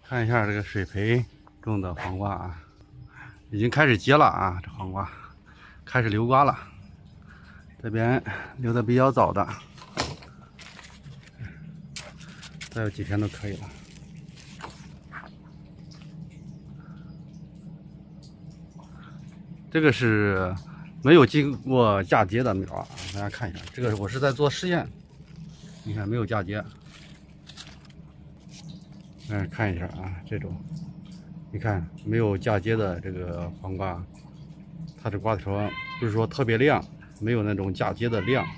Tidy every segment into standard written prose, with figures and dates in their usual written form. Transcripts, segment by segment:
看一下这个水培种的黄瓜啊，已经开始结了啊，这黄瓜开始留瓜了。这边留的比较早的，再有几天都可以了。这个是没有经过嫁接的苗啊，大家看一下，这个我是在做试验，你看没有嫁接。看一下啊，这种，你看没有嫁接的这个黄瓜，它的瓜头不是说特别亮，没有那种嫁接的亮。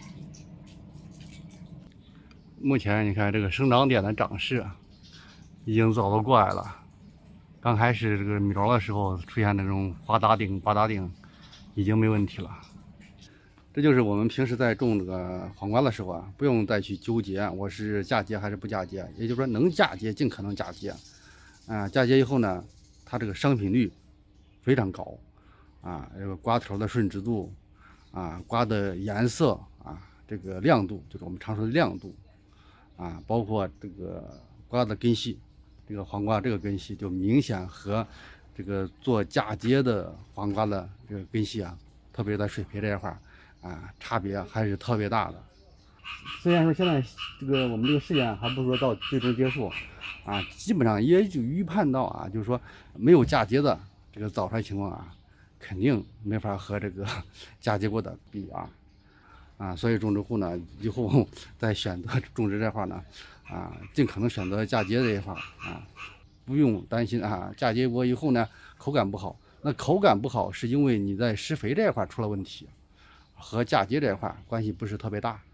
目前你看这个生长点的长势已经早都过来了。刚开始这个苗的时候出现那种花打顶、拔打顶，已经没问题了。这就是我们平时在种这个黄瓜的时候啊，不用再去纠结我是嫁接还是不嫁接，也就是说能嫁接尽可能嫁接。嫁接以后呢，它这个商品率非常高啊，这个瓜头的顺直度啊，瓜的颜色啊，这个亮度就是我们常说的亮度啊，包括这个瓜的根系，这个黄瓜这个根系就明显和这个做嫁接的黄瓜的这个根系啊，特别在水培这一块啊，差别还是特别大的。虽然说现在这个我们这个试验还不是说到最终结束啊，基本上也就预判到啊，就是说没有嫁接的这个早衰情况啊，肯定没法和这个嫁接过的比所以种植户呢以后在选择种植这块呢尽可能选择嫁接这一块不用担心嫁接过以后呢口感不好，那口感不好是因为你在施肥这一块出了问题，和嫁接这一块关系不是特别大。